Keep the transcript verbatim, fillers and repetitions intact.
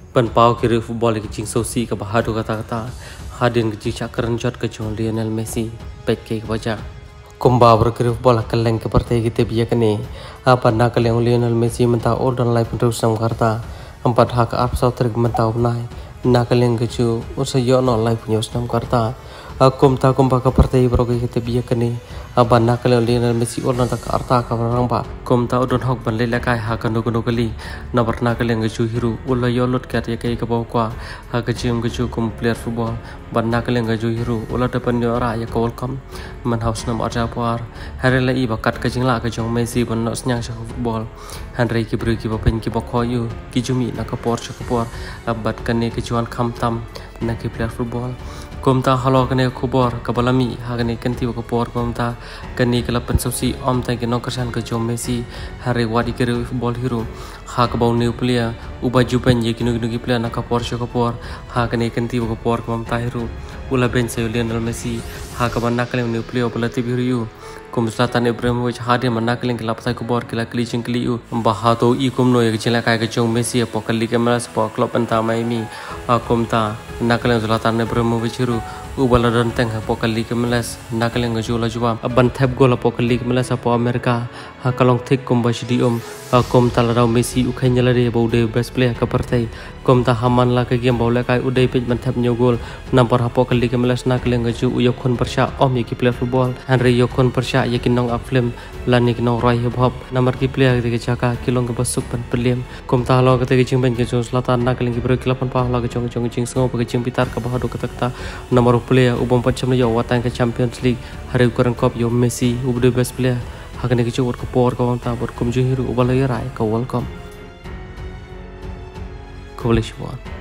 Pen pau kiri football ke jing sosi ke bahadu kata-kata hadin ke jing keren jot ke jong Lionel Messi pet ke baca kumba berkiri football keleng ke partai kita biya kene apa nak keleng Lionel Messi mentah order live terus sang karta empat hak ap sau trik mentah nai nak keleng ke ju usayo no live news nam karta akum ta kumba ke partai beroke kita biya kene apa nak keleng Lionel Messi order tak arta ka orang ba kum ta udon hok ban le kai ha kan no kali na barna keleng ke ju hiru ulah yo lot kat ya kai ke bawah kwa ha ke jim ke ju kum player football barna keleng ke ju hiru ulah depan yo ra ya ka welcome man house nam aja par hari la i bakat ke jingla ke jong Messi ban no senyang sa football hanrei ki bru ki bapen ki bakho yu ki jumi na ka por cha ka por abat kan ne ke juan kham tam na ki player football kum ta halo kene khubor ka balami ha kene kenti ka por kum ta kani kala pensosi om ta ke no kersan ke jong Messi hari wadi ke football hero ha ka bau new player uba jupen ye kinu kinu ki player na ka por cha ka por ha kene kenti ka por kum ta hero ula ben se Lionel Messi ha ka ban nakal new player pula ti biru kum Zlatan Ibrahimovic hade man nakal ke lapsai ku bor kila kli jing kli u bah to i kum no ye chela kai ke jong Messi po kali ke mas po klub anta mai mi kum ta nakal Zlatan Ibrahimovic hero ubala dan teng po kali ke melas nakal ng jula juwa ban thep gol po kali ke melas po Amerika ha kalong thik kum ba shidi um kum ta la Messi u khay nyala re bo de best player ka partai kum ta haman la ke game bola kai u de pej ban thep nyo gol number ha po kali ke melas nakal ng ju u yok khon persha om ye ki player football henry yok khon persha ye ki nong aflem lan ni ki nong roi hip hop number ki player ke chaka kilong ke basuk ban pelem kum ta lo ke te jing ben ke jong Zlatan nakal ng bro klap pa la ke jong jong jing sngo ke jing bitar ka bahadu ka takta number player ubom pacham yo watang ke Champions League hari kurang kop yo Messi ubde best player hakane ke chot ko por ko ta bor kum ju hiru ubala ya rai ka welcome ko boleh